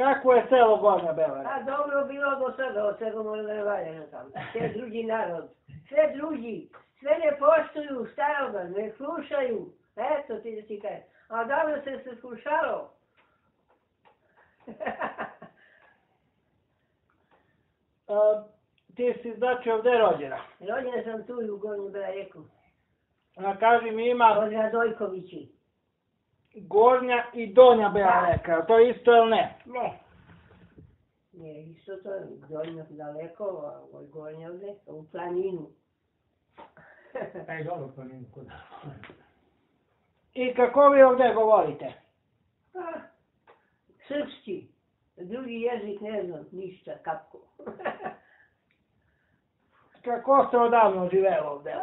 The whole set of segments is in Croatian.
Kako je selo Gornja Bela? A dobro bilo do sada, od svega mora da ne valja tamo. Sve drugi narod, sve drugi, sve ne poštuju staroga, ne slušaju. Eto ti da ti kažem. A dobro se slušalo. Ti si znači ovdje rođena. Rođena sam tu u Gornju Belareku. A kaži mi ima Od Radojkovići. Gornja i Donja Bela Reka, to je isto ili ne? Ne. Ne, isto to je Gornja daleko, a ovo je Gornja ovdje, u planinu. Aj, dobro, planinu, kod. I kako vi ovdje govorite? Pa, srpski. Drugi jezik ne znam, ništa, kapko. Kako se odavno živelo ovdje?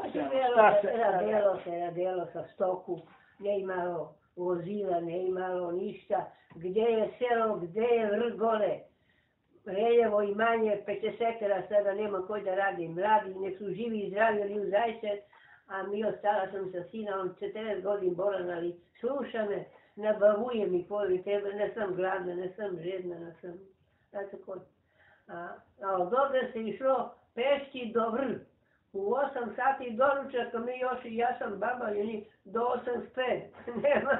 Radelo sa stoku, ne imalo vozila, ne imalo ništa. Gdje je selo, gdje je vrgole. Reljevo imanje, 50 sada nema koji da radi. Mladi, nek su živi i zdravi, ali u zajce. A mi ostala sam sa sinom, 40 godina bolan, ali sluša me, nabavuje mi koji tebe, ne sam gladna, ne sam žedna, ne sam... Znate ko? A od ovdje se išlo pešći do Vr. U 8 sati doručak, a mi još i ja sam baba, i oni do 8 nema.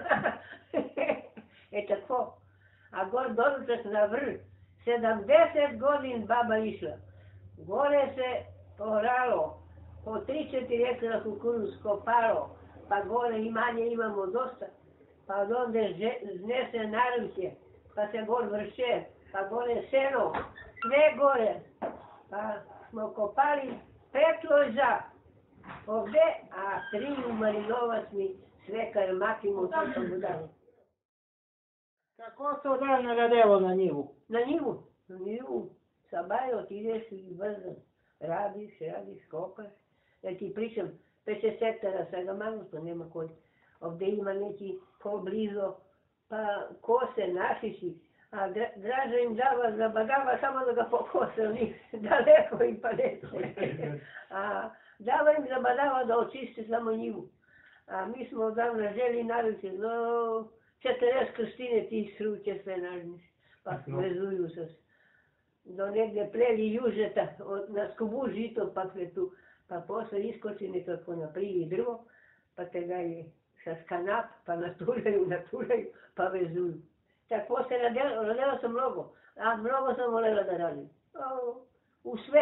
E tako. A gor doručak na Vr. 70 godin baba išla. Gore se oralo, po 3-4 hektara kukuruz kopalo, pa gore imanje imamo dosta. Pa od onda znese naručje, pa se gor vrše, pa gore seno, sve gore. Pa smo kopali petlo za ovdje, a 3 u Marinovac mi sve karmakimo, to sam budalo. Kako se odavno radelo na njivu? Na njivu, sa bajo ti ideš i brzo, radiš, kopaš. Ja ti pričam, 50 hektara svega malo, to nema koji. Ovdje ima neki poblizu, pa kose našiši, a draža im dava, zabadava samo da ga pokose, oni daleko im pa neće. A dava im zabadava da očisti samo njivu. A mi smo odavno želi naručiti, no 40 krstine tih sruće sve nažniš, pa vezuju se. Do negdje pleli južeta, na skubu žito pa tu, pa posle iskoči nekako na privi drvo, pa te ga je sa skanap, pa naturaju, pa vezuju. Tako se radila sam mnogo, a mnogo sam volela da radim. U sve.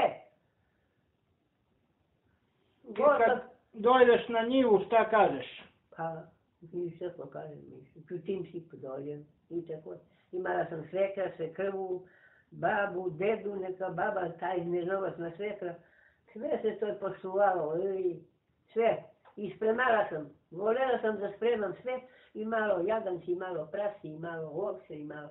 I kad dojdeš na njivu, šta kažeš? Pa, ništa pokažem, tim si dođem i tako. Imala sam svekra, svekrvu, babu, dedu, neka baba, taj izmežnovac na svekra. Sve se to poštuvalo, sve. I spremala sam, volela sam da spremam sve, i malo jaganci, i malo prasi, i malo ovce, i malo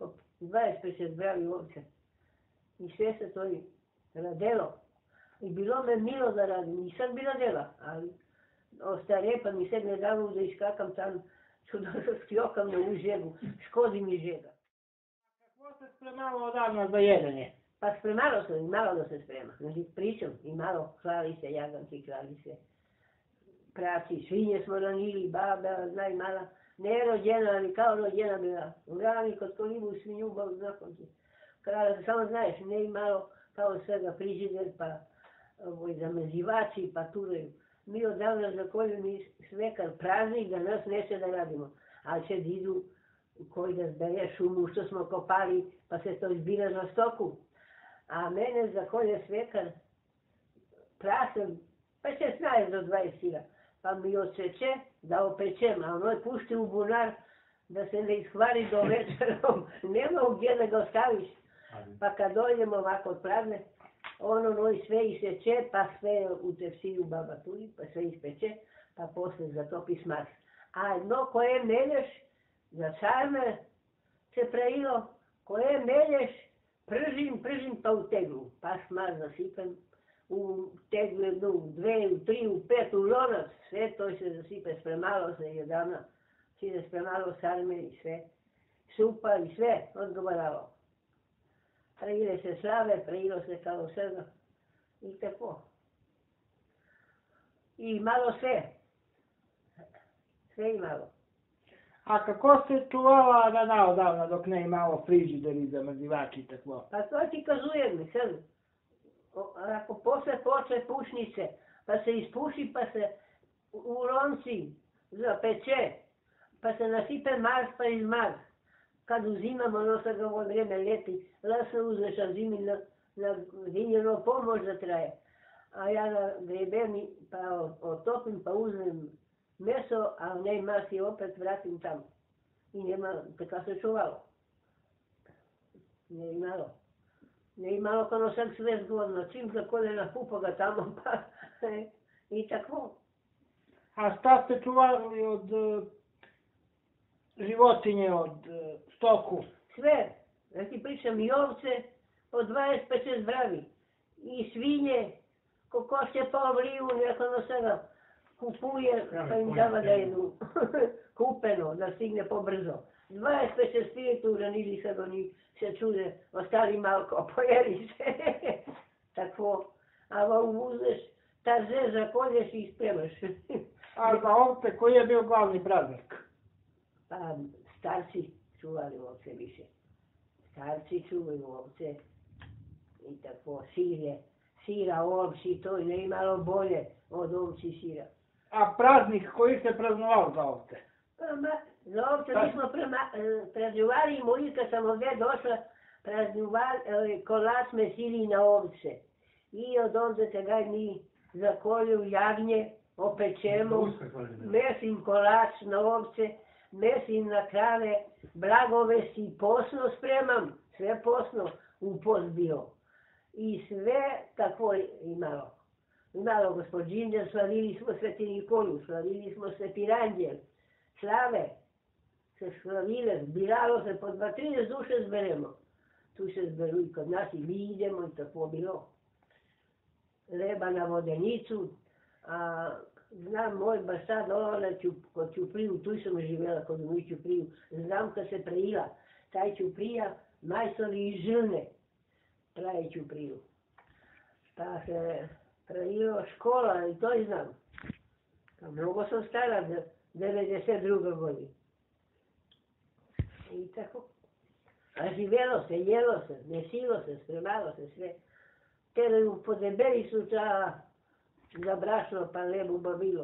25 bravi ovce. I sve se to radelo. I bilo me milo da radim, nisam bila dela, ali ostare pa mi sedne danu da iskakam tam, skljokam na u žegu, škodi mi žega. Kako se spremalo odavno za jedenje? Pa spremalo sam i malo da se sprema, znači pričam, i malo klali se jaganci, klali se praci, svinje smo ranili, baba, znaj mala, ne rođena, ali kao rođena bila, u rani kod kolibu svinju, Bog znakom ti. Krala se, samo znaš, ne i malo kao svega frižider, pa zamezivači, pa turaju. Mi odavno zakoljeni svekar praznik da nas neće da radimo, ali će idu koji da zbeje šumu što smo kopali, pa se to izbira na stoku. A mene zakolje svekar prasem, pa će snaje do 20 sila. Pa mi odseče da opečem, a ono je pušti u bunar da se ne ishvari do večerom. Nema gdje da ga ostaviš. Pa kad dojdemo ovako od prazne, ono sve iseče, pa sve u tefsiju baba turi, pa sve ispeče, pa posle zatopi smaz. A jedno koje melješ, za sarme se prejilo, koje melješ, pržim pa u teglu, pa smaz zasipem. U teglu jednu, u 2, u 3, u 5, u lonac, sve to se zasipe, spremalo se i odavno. Se spremalo sarme i sve, supa i sve odgovaralo. Prejile se slave, prejilo se kao svega i tako. I malo sve. Sve i malo. A kako se čuvala rana odavna dok ne imalo frižider i zamrzivač i tako? Pa to ti kazujem mi, sad. Ako posle počne pušnice, pa se ispuši, pa se u lonci zapeče, pa se nasipe mars pa iz mars. Kad uzimamo, ono sad ovo vrijeme ljeti, da se uzmeš, a zimi na vinjeno pomoć da traje. A ja na grebeni pa otopim, pa uzmem meso, a ne masi opet vratim tamo. I nema, tako se čuvalo. Ne imalo. Ne imalo kao sad sve zgodno, čim za koljena pupa ga tamo, pa i tako. A šta ste čuvali od životinje, od stoku? Sve, ja ti pričam i ovce, od 25 bravi, i svinje, kokošće pa obliju, neko na sada kupuje, pa im dava da jedu kupeno, da stigne pobrzo. 25 svijetu uranili sad oni se čude, ostali malko, pojeli se. Tako, a uzeš, tarze zakolješ i spremaš. A za ovce koji je bio glavni praznik? Pa starci čuvali ovce više. Starci čuvaju ovce i tako sira ovci, to je imalo bolje od ovci sira. A praznik koji se praznovao za ovce? Za ovce mi smo praznovali i moji kad sam ovdje došla, praznovali kolač mesili na ovce. I od ovdje ga mi zakolju jagnje, opečemo, mesim kolač na ovce, mesim na krave, blagove si posno spremam, sve posno u post bio. I sve tako imalo. Imalo gospodžinđa, slavili smo Sveti Nikolu, slavili smo Sveti Ranđel, slave se slavile, zbiralo se, po 2-3 duše zberemo. Tu se zberu i kod nas i mi idemo i tako bilo. Leba na vodenicu, a znam moj baš sad kod Ćupriju, tu sam živjela kod moj Ćupriju, znam kad se prejila, taj Ćuprija, majstori i žilne, traje Ćupriju. Pa se prejilo škola i to i znam. Mnogo sam stara, 92. godina. I tako. A živjelo se, jelo se, mesilo se, spremalo se sve. Tere podebeli su za brašno pa lebu babilo.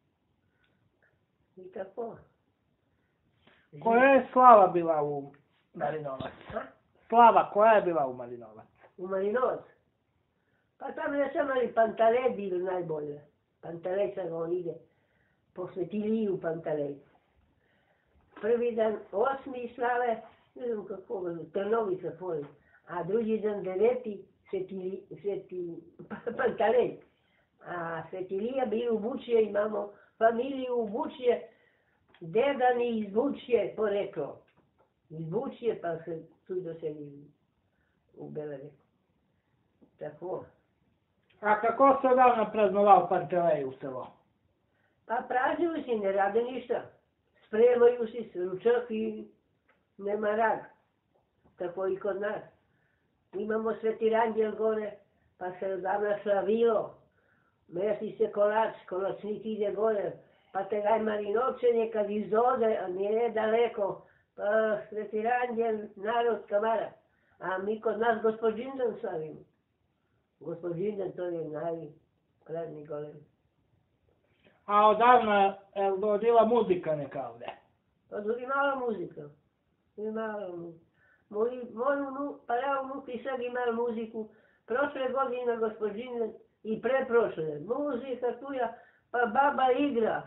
I tako. Koja je slava bila u Malinovac? Slava, koja je bila u Malinovac? U Malinovac? Pa tam ne sam ali Pantalej bilo najbolje. Pantalej sad on ide. Po Svetiliju Pantalej. Prvi dan 8. slave, ne znam kako, Trnovica tvoj. A drugi dan 9. Sveti Pantalej. A Svetilija bio u Vučije, imamo familiju u Vučije, deda mi iz Vučije poreklo. Iz Vučije pa se tu doselili u Beleveku. Tako. A kako se odavno praznovao Pantelej u selo? Pa pražnjuju se, ne rade ništa. Spremaju se ručak i nema rad. Tako i kod nas. Imamo Sveti Ranđel gore, pa se odavno slavilo. Mesi se kolačnik ide gore, pa te gaj Marinovče nekad izode, a nije daleko, pa Sveti Ranđel, narod kamara. A mi kod nas gospodžindan slavimo. Gospodžindan to je najkladni golem. A odavno je vodila muzika neka ovdje? Pa imala muzika. Imala muzika. Pa ja unuki sad imala muziku. Prošle godine gospodžindan i preprošle. Muzika tuja, pa baba igra.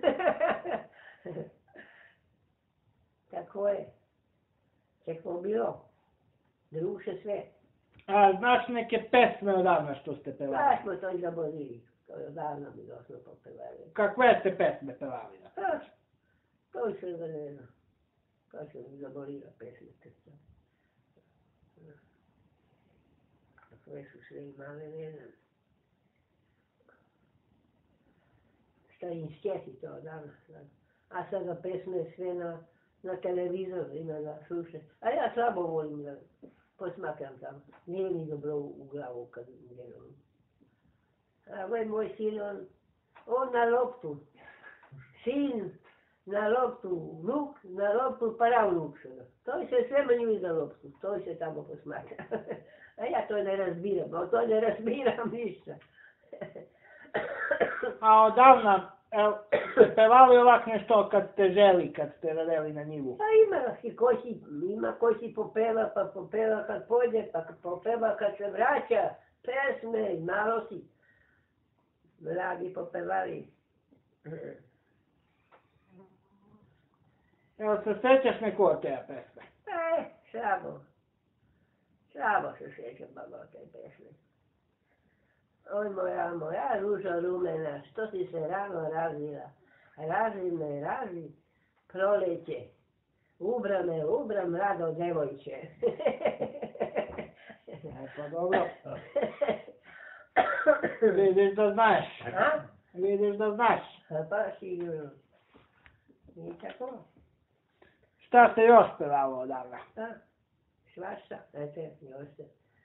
Tako je. Tako bilo. Druše sve. A znaš neke pesme odavno što ste pevali? Pa smo to i zaborili. Odavno mi dosno popevali. Kakve ste pesme pevali? To se da ne znam. To sam zaborila pesme. Kakve su sve imale, ne znam. Šta im sjeti to odavno. A sada pesme sve na televizoru ima da sluše. A ja slabo volim da posmakam tamo. Nije mi dobro u glavu kad gledam. A ovaj moj sin, on na loptu. Sin na loptu luk, na loptu paravluk. To se sve manjuju za loptu, to se tamo posmatra. A ja to ne razbiram, to ne razbiram ništa. A odavna, ste pevali ovak nešto kad ste želi, kad ste radili na njivu? Pa ima ko si popeva, pa popeva kad pođe, pa popeva kad se vraća, pesme, malo si. Mladi popevali. Evo se sjećaš neku od te pesme? Slabo se sjećam malo te pesme. Oj moja ružo rumena, što si se rano razvila, razi me, razi, proleće, ubram, rado devojče. Pa dobro. Vidiš da znaš. A? Vidiš da znaš. Pa sigurno. I tako. Šta ste još pevalo odavna? Svašta, još se.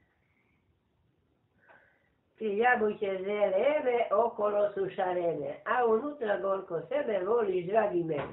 Ti jabuće zelene, okolo su šarene, a unutra gorko sebe voliš, dragi mene.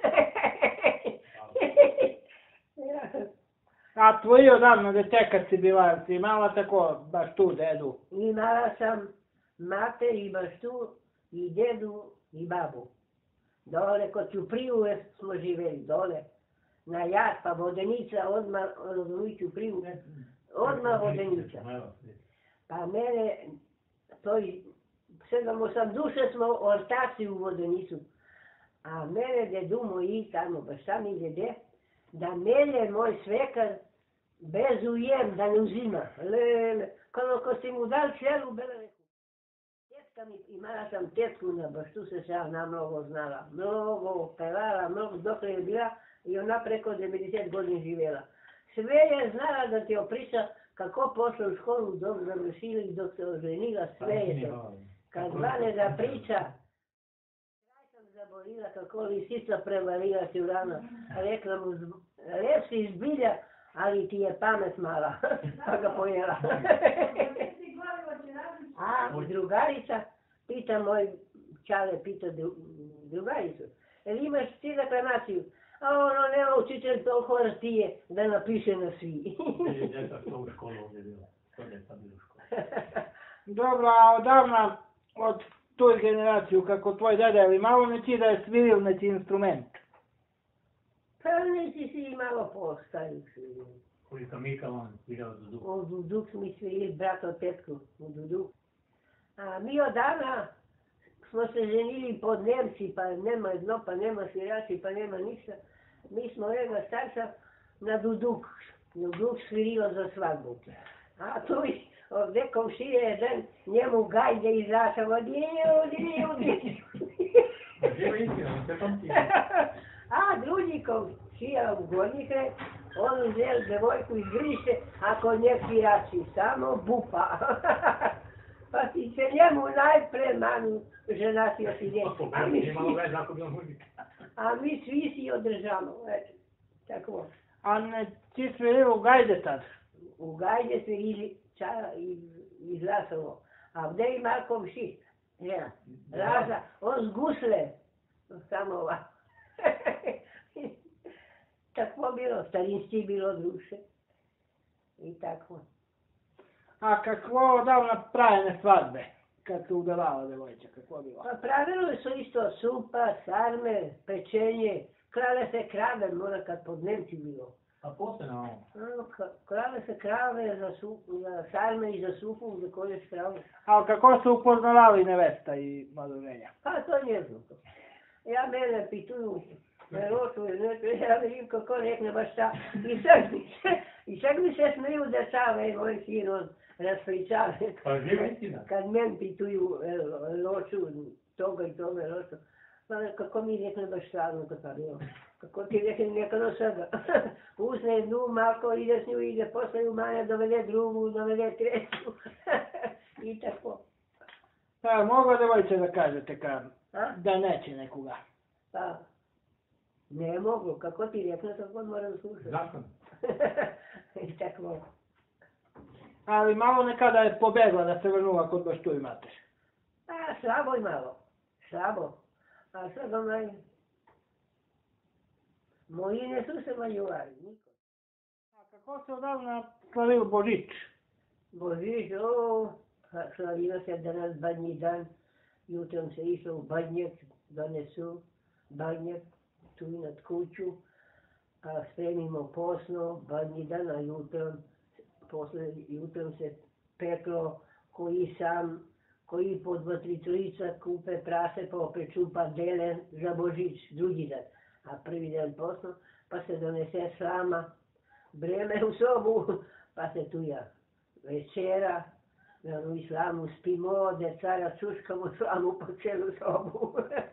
A tvoji odavno dete kad si bila, si imala tako baš tu dedu? Imala sam mater i baš tu, i dedu, i babu. Dole kod Ćupriju smo živjeli, dole. Na jad, pa Vodenica, odmah u Ćupriju, odmah Vodenica. Pa mene, to 7-8 duše smo ortaci u Vodenicu. A mene dedu moji tamo, baš tam i dede, da melje moj svekar bez ujem, da ne uzima. Ko si mu dal cijelu beleku. Tetka mi, imala sam tetku, baš tu se ja namnogo znala. Mnogo pevala, mnogo dok je bila i ona preko 90 godina živjela. Sve je znala da ti opriča kako pošla u školu, dok završili, dok se oženila, sve je to. Kad vane da priča, kraj sam zaborila kako lisica prevarila si u rano. Rekla mu, lep si izbilja, ali ti je pamet mala. Pa ga pojela. A drugarica, pita moj čale, pita drugaricu, jel imaš ti deklamaciju? A ono nema učitelj toliko rastije da napiše na svi. Djeca što u školu ovdje bila. To djeca bila u školu. Dobro, a odavna od toj generaciju, kako tvoj deda, ili malo neći da je sviril neki instrument? Pa neći si malo postaju sviril. Koliko Mika on svirao duduk? U duduk smo svirili, brat od tetku, u duduk. A mi odavna smo se ženili pod Nemci, pa nema dno, pa nema svirači, pa nema ništa. Mi smo jedna starca na duduk. Duduk svirilo za svadbu. A tu ovdje komšije jedan njemu gajde izrašao. A drugi komšija u Gornjikre, on uzel devojku iz Griše, a kod nje svirači, samo bupa. Pa ti se njemu najpre manu ženatio si djecu. A mi svi si održamo, eto, tako. A ne ti sviril u gajde tad? U gajde svirili iz Lasovo. A gdje ima komši? Ja, Raza, on s gusle. Samo ovako. Tako bilo, starinski bilo duše. I tako. A kakvo odavna pravene svadbe, kad se udavala devojča, kakvo bilo? Pa pravilo su isto supa, sarme, pečenje, krale se krave, mora kad pod Nemci bilo. A poslije na ovom? Krale se krave za sarme i za supu, za koje se krave. A kako su upoznavali nevesta i mladoženja? Pa to ne znam. Ja mene pituju, me ročuju, ja vidim kako rekne baš šta. I sad mi se smiju dečave, moj sin, on raspričave. Pa živa istina. Kad men pituju, loču, toga i toga loču. Pa kako mi rekne baš stvarno kako bilo. Kako ti rekne nekada sada. Uzne jednu, malko ide s nju, ide posle u manja, dovede drugu, dovede treću. I tako. Pa mogu devojče da kažete da neće nekoga? Pa, ne mogu, kako ti rekne, tako moram slušati. Zakon. I tako. Ali malo nekada je pobegla da se vrnula kod baš tu imate. A, slabo i malo. Slabo. A sad onaj, Moji ne su se valjuvali, niko. A kako se odavna slavio Božić? Božić, slavio se danas badnji dan. Jutrom se išlo u badnjak, donesu badnjak tu nad kuću, a spremimo posno, badnji dan, a jutrom se peklo koji po 2-3 trojica kupe prase pa opeču pa dele za Božić, drugi dan. A prvi dan posno, pa se donese slama, breme u sobu, pa se tuja večera, na slamu spimo, decara čuškamo slamu po celu sobu.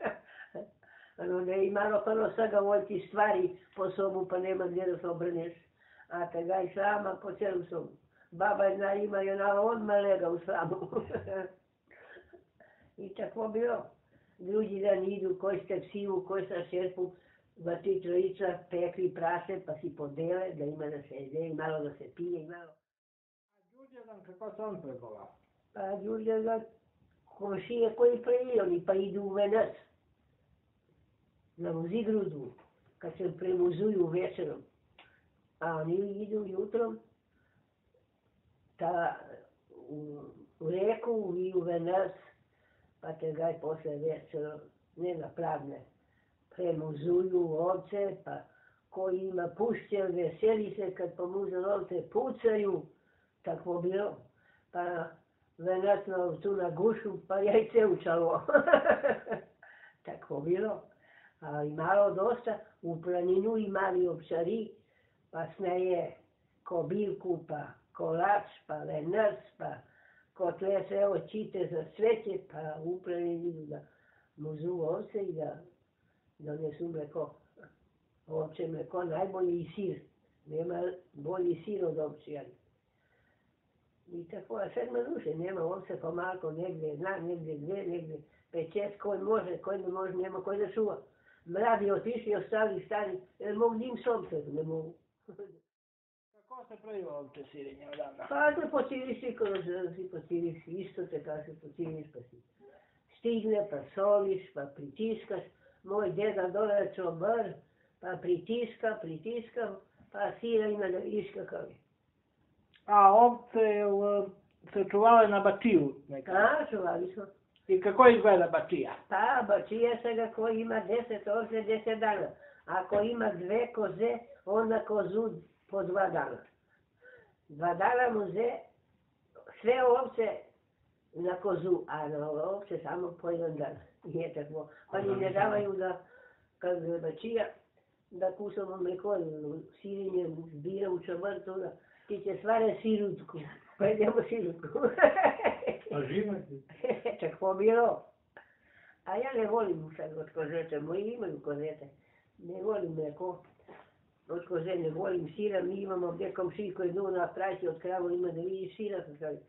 Ne imalo pa sada voljti stvari po sobu pa nema gdje da se obrneš. A tega i slama po celu sobu. Baba zna ima i ona odmah lega u slamu. I tako bilo. Drugi dan idu, koji ste psivu, koji sa šerpu, 2-3 trojica pekli prase pa si podele da ima da se jede i malo da se pije i malo. A Đurđevdan, kako se on pregovao? Pa Đurđevdan, komšije koji prejeli pa idu u Venac. Na Muzigrudu, kad se premuzuju večerom. A oni idu jutrom u reku i u Venac, pa te gaj posle večerom, ne na pravne, premuzuju ovce, pa koji ima pušće, veseli se kad pomuze ovce, pucaju, tako bilo. Pa Venacno tu na gušu, pa jajce učalo. Tako bilo. A i malo dosta, u planinu imali ovčari, pa sneje ko bilku, pa kolač, pa venac, pa kotle sve očite za sveće, pa u planinu da muzu ovce i da donesu mleko. Ovče mleko najbolje i sir. Nema bolji sir od ovčijani. I tako, a sad me duše, nema ovce pa malko negdje zna, negdje dve, negdje 5-6, koji može, koji ne može, nema koji da čuva. Mladi otišli, ostali stari, jer mogu njim sobce, ne mogu. Kako se pravi ovče sirenje odavna? Pa te pociriš i kroz si pociriš, isto te kao se pociriš pa si stigne, pa soliš, pa pritiskaš. Moj deda dole čobar, pa pritiska, pa sira ima da vidiš kakav je. A ovce se čuvale na bačiju nekada? A, čuvali smo. I kako izgleda bačija? Pa, bačija se ga ko ima 10 ovce, 10 dana. Ako ima 2 koze, onda kozu po 2 dana. 2 dana mu sve ovce na kozu, a na ovce samo po 1 dan. Nije tako. Pa ni ne davaju da, kad je bačija, da kusamo mleko, sirinje zbira u čovrtu, ti će stvare sirutku. Pa idemo sirutku. A žime? Tako bilo. A ja ne volim sad od kozete, moji imaju kozete. Ne volim mleko od koze, ne volim sira, mi imamo gdje komšiji koji idu na praći od kravu, ima da vidiš sira,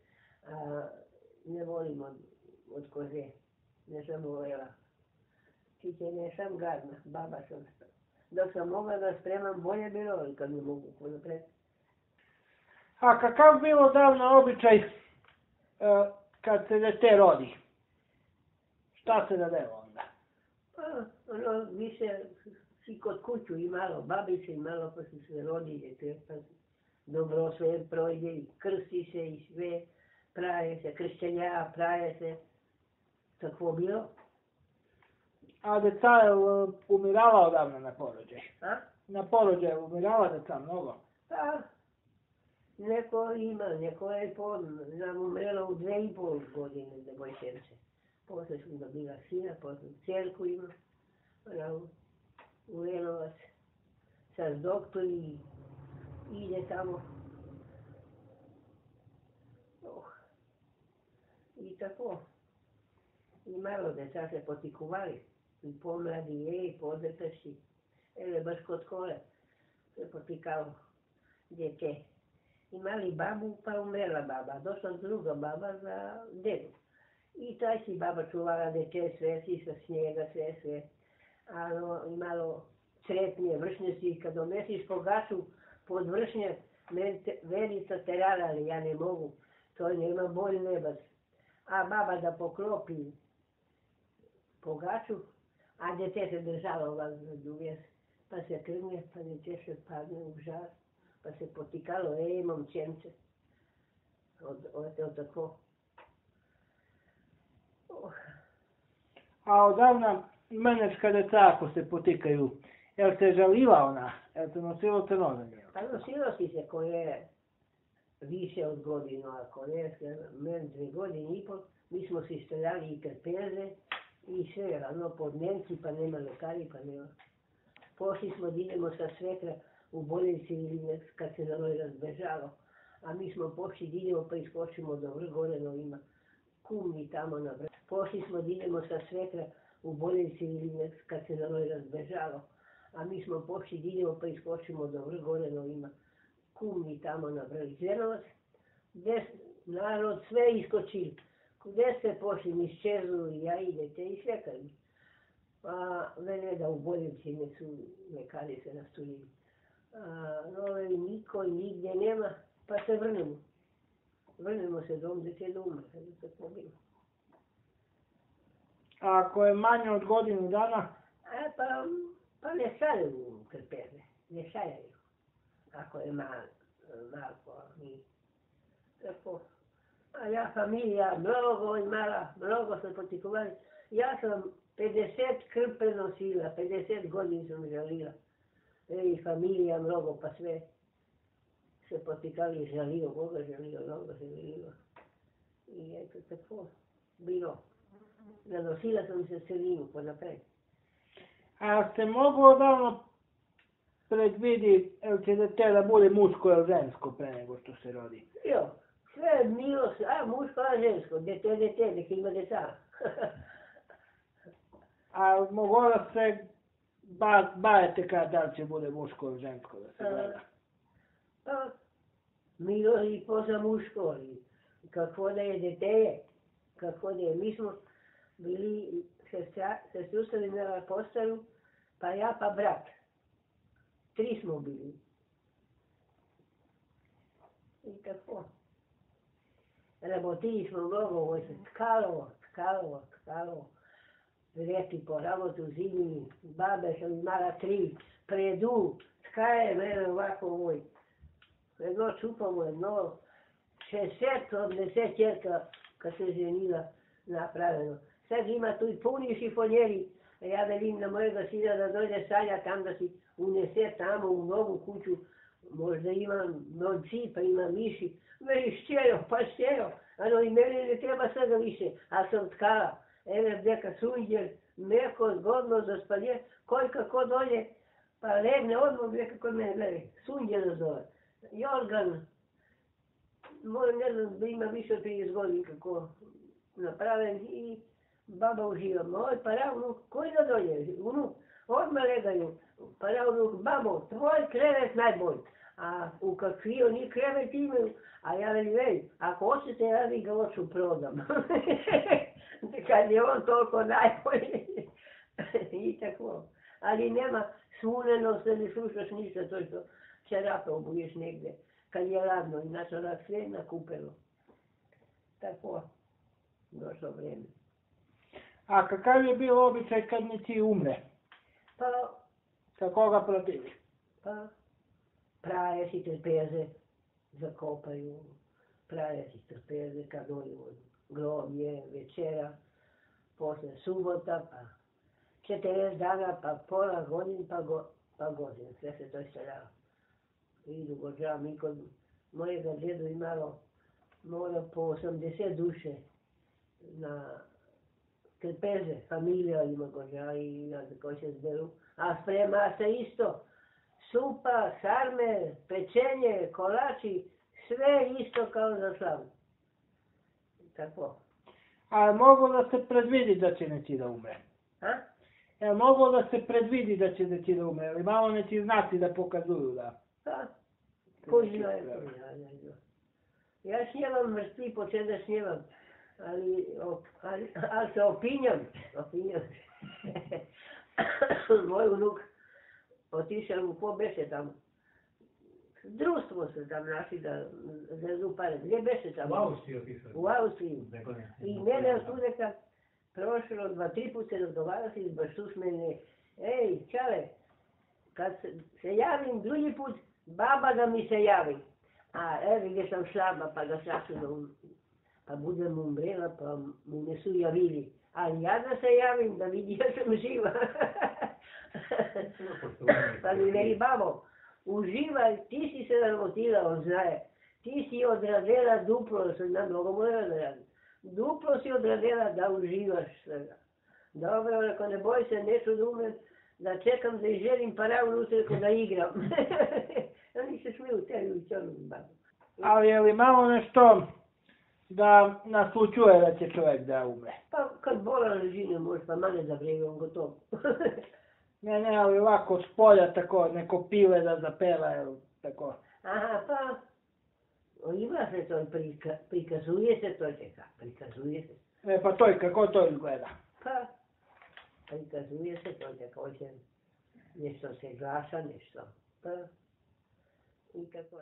ne volim od koze, ne sam voljela. Ti će ne sam gadna, baba sam. Dok sam mogla da spremam, bolje bilo, ali kad ne mogu napred. A kakav bilo davno običaj kad se dete rodi? Šta se dadelo onda? Pa, više si kod kuću i malo babice i malo pa su se rodi dete, pa dobro sve projde i krsti se i sve, praje se, kršćenja, praje se, tako bilo. A deca je umirala odavno na porođaj? A? Na porođaj je umirala deca mnogo? Pa, neko ima, neko je nam umrela u 2,5 godine devojčence. Posle sam dobila sina, posle cerku ima, u Lenovac, sad doktor i ide tamo. I tako. I malo deca se potikuvali, i pomladi, i podrtaši, baš kod kole se potikalo djete. Imali babu, pa umrela baba. Došla druga baba za dedu. I taj si baba čuvala dete, sve si sa snijega, sve. Imalo crepnje, vršnje si, kad domesiš po gasu pod vršnje, verica terala, ali ja ne mogu. To nema bolj nebac. A baba da poklopi po gasu, a dete se držalo ovak za duges. pa se krgne, pa ne češe, padne u žar, pa se potikalo, momčence. Od tako. A odavna menečka deca ako se potikaju, jel se žaliva ona? Jel se nosilo crno za nje? Pa nosilo si se koje više od godinu, ako ne, meni 2 godine i pol, mi smo si streljali i krpeze i sve, ravno pod Nemci, pa nema lekari, pa nema. Pošli smo da idemo sa svekra u bolnici ili kad se Noroj razbežalo, a mi smo pošli da idemo pa iskočimo do Vrgoreno, ima kumni tamo na vrhu. Pošli smo da idemo sa svekra u bolnici ili kad se Noroj razbežalo, a mi smo pošli da idemo pa iskočimo do Vrgoreno, ima kumni tamo na vrhu. Zenovac, gdje narod sve iskočili. Gdje ste pošli, mi ščezu i ja idete i svekali. Pa vele da u bolnici ne su lekari se nastulili. Nove niko nigdje nema, pa se vrnemo. Vrnemo se dom gdje će da umre, kada se pobilo. A ako je manje od godinu dana? Pa ne stavljaju krpeze, ne stavljaju. Ako je malko, mi. Tako. A ja familija mnogo imala, mnogo sam potikovali. Ja sam 50 krpe nosila, 50 godina sam žalila. I familija mnogo, pa sve se potikali, žalio, Boga žalio, mnogo žalio. I eto tako bilo. Nanosila sam se celinu po napred. A ste moglo odavno predvidi, jel će dete da bude muško ili žensko pre nego što se rodi? Jo, sve milo, muško, a žensko, dete, nek ima deca. A moglo da se bavite da li će bude muško ili žensko da se gleda? Pa, milo i poza muško, kako da je dete, kako da je. Mi smo bili, se susreli na postaru, pa ja pa brat. 3 smo bili. I tako. Rabotili smo mnogo, Tkalovo. Reti po rabotu zimi, babe sam imala 3, predu, tkaje mene ovako ovoj. Jedno čupamo, jedno 60 odnese čerka kad se ženila napravljeno. Sad ima tu i puni šifonjeri, a ja velim na mojega sina da dođe Sanja tam da si unese tamo u novu kuću, možda ima novci pa ima miši. Veli šćero, ano i mene ne treba sada više, a sam tkala. Ene neka sunđer, meko, zgodno za spalje, koji kako dolje, pa legne odmah neka kod mene gleda, sunđer zove. Jorgan, ne znam da ima više od 30 godina kako napravljen i baba uživa. Moj paravnuk, koji da dolje, unuk, odmah legaju, paravnuk, babo, tvoj krevet najbolj. A u kakvi oni krevet imaju, a ja veli, ako hoćete, ja vi ga oču prodam. Kad je on toliko najbolji. I tako. Ali nema suneno se ne slušaš ništa, to je to. Čerape obuješ negdje. Kad je ladno, inače onak sve nakupelo. Tako. Došlo vrijeme. A kakav je bio običaj kad neki umre? Pa, Kako ga protivi? pa, praje si trpeze, zakopaju. Praje si trpeze kad dođu od groblje, večera, posle subota, pa 40 dana, pa pola godin, pa godin. Sve se to istavljalo. Idu gođa, mi kod mojega djedu imalo mora po 80 duše na trpeze, familija ima gođa i na koji se zberu. A sprema se isto, supa, sarme, pečenje, kolači, sve isto kao za slavu. Tako. A je moglo da se predvidi da će neki da umre? A? Je moglo da se predvidi da će neki da umre? Ali malo neki znaci da pokazuju da? Pa, koji zna je. Ja snjevam mrtvi, počet da snjevam. Ali se opinjam. Moj unuk otišao u pobeše tamo. Društvo se tam našli da zezu pare. Gdje beše tamo? U Austriji otišao. U Austriji. I mene od tudeka prošlo 2-3 puta se razgovarati, baš tu s mene. Ej, čale, kad se javim drugi put, baba da mi se javi. A evo gdje sam slaba, pa ga sačuvam, pa budem umrela, pa mu ne su javili. Ali ja da se javim, da vidi ja sam živa. Pa mi veli, babo, uživaj, ti si se narotila, on znaje. Ti si odradila duplo, sam na mnogo mora da radim. Duplo si odradila da uživaš svega. Dobro, ako ne boj se, neću da umem, da čekam da izželim paravu utreko da igram. Oni se smiju tebi u čornu babu. Ali je li malo nešto da naslučuje da će čovjek da umre? Pa kad bola leži ne može, pa mane za vreme, on gotov. Ne, ali ovako s polja tako, neko pile da zapeva, jel, tako. Aha, pa ima se to, prikazuje se to, prikazuje se. Pa to je, kako to izgleda? Pa, prikazuje se to, kako će nešto se glasa, nešto. Pa, i kako.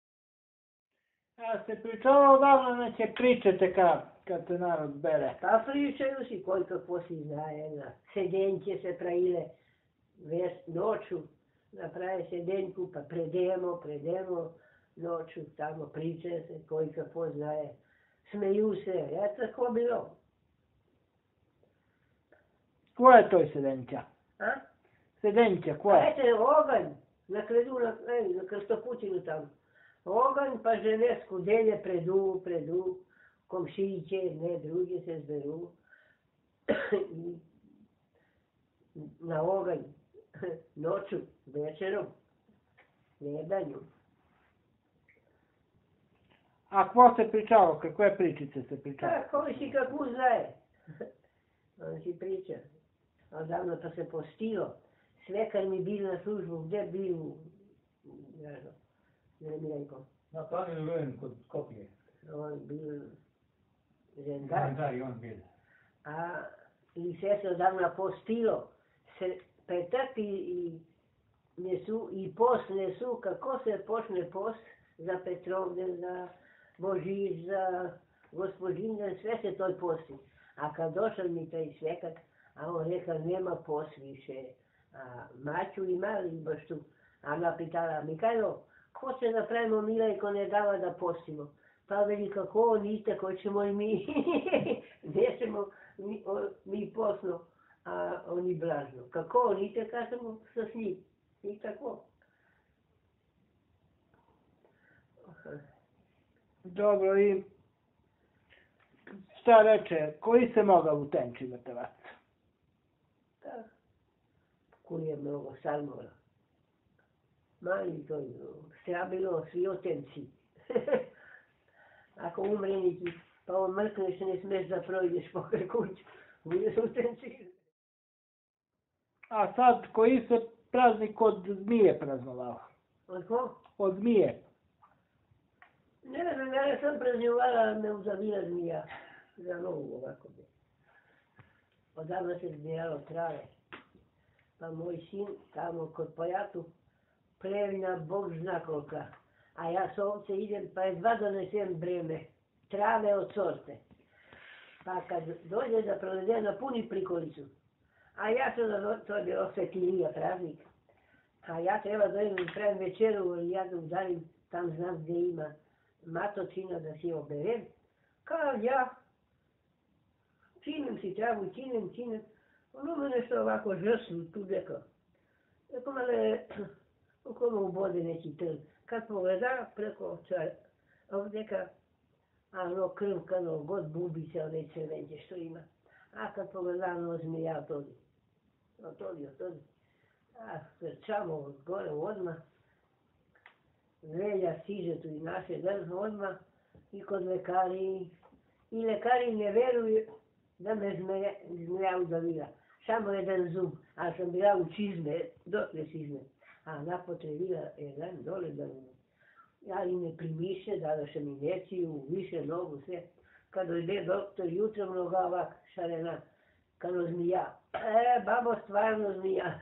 Ja se pričalo odavno neće pričate kad se narod bere. Pa pričaju si koliko poslije znaje, sedenće se pravile noću, naprave sedenku, pa predemo noću, tamo pričaju se koliko poznaje, smeju se, tako bilo. Koja je to sedenća? A? Sedenća, koja? Eto, oganj, na kredu, na krstopućinu tamo. Oganj, pa žene skudelje predu, komšiće, ne drugi se zberu. Na oganj, noću, večerom, nedanju. A ko se pričalo, kakve pričice se pričalo? Ko si kako znaje. On si priča. Odavno to se postilo. Svekar mi bil na službu, gdje bil? Ne mi rekao. Na planu Rujen kod Skopje. On bil žendar. Da, i on bil. A i sve se odavno postilo. Se petak i post nesu, kako se počne post za Petrovden, za Božić, za Gospođindan, sve se to posti. A kad došao mi taj svekar, a on rekao, nema post više. A Maću imali baš tu. A ona pitala, Mikajlo, ko će da pravimo Milajko ne dava da postimo? Pa veli, kako niste, ko ćemo i mi. Nećemo mi posno, a oni blažno. Kako niste, kažemo sa s njim. I tako. Dobro, i šta reče, koji se mogao u tenči metavac? Tak. Koji je mnogo salmora. Mali to je strabilo svi otenci. Ako umre neki, pa on mrkneš, ne smeš da projdeš pokraj kuću. Budeš otenci. A sad, koji se praznik od zmije praznovao? Od ko? Od zmije. Ne znam, ja sam praznovala, me uzavila zmija. Za novu ovako bi. Odavno se zbiralo trave. Pa moj sin tamo kod Pojatu plevina Bog zna kolika. A ja s ovce idem pa jedva donesem breme. Trave od sorte. Pa kad dođe da provede napuni prikolicu. A ja sam, to je bilo svetlija praznik. A ja treba dođem i pravim večeru i ja da udarim, tam znam gdje ima matočina da si oberem. Kao ja, činem si travu, činem. Ono me nešto ovako žrsnu tu deka. Tako male, okolo ubode neki trn. Kad pogleda preko ovdeka, a ono krvkano, god bubice, one crvenče što ima. A kad pogleda, ono zmija otodi. A trčamo od gore odmah. Velja stiže tu i naše drvo odmah i kod lekari. I lekari ne veruju da me zmija udavila. Samo jedan zub, a sam bila u čizme, dotle čizme. A napotrebila jedan dole da mi, ali ne primiše, dadaše mi injekciju, više nogu, sve. Kad dojde doktor, jutro mnoga ovak, šarena, kano zmija. Babo, stvarno zmija.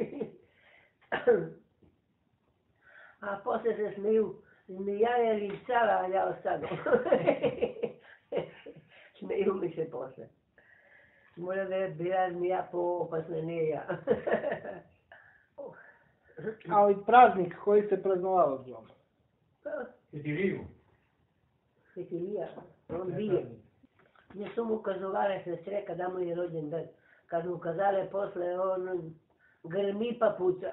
A posle se smiju, zmija je ricala, a ja ostanu. Smiju mi se posle. Mora da je bila zmija poopasna, ne ja. Ali praznik koji se praznovao doma. Sveti Iliju. Sveti Ilija, on bio. Ne su mu kazovale sestre kada mu je rođen dan. Kad mu kazale posle, on grmi pa puca.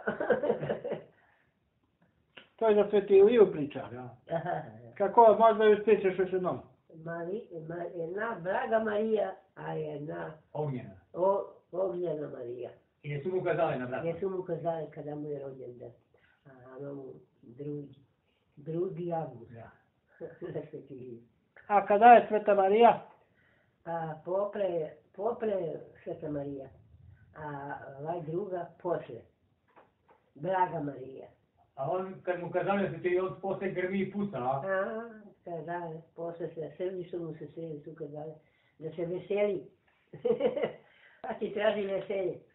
To je za Sveti Iliju priča. Da. Kako možda još pričaš još jednom? Jedna Draga Marija, a jedna Ognjena. Ognjena Marija. I jesu mu kazali na vrata. Jesu mu kazali kada mu je rođen dan. A ono mu drugi avgust. Da. Za Sveti Iliju. A kada je Sveta Marija? A popre Sveta Marija. A ovaj druga posle. Draga Marija. A on, kad mu kazali da se ti on posle grmi i puca, a? Kada posle se sredi su mu se sredi su kazali da se veseli. A ti traži veselje.